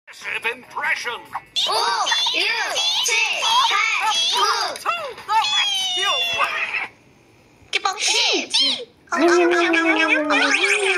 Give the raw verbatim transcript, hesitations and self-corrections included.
Massive impression. 오, 육, 칠, 팔, 구. To the rescue. 기뻐. 십.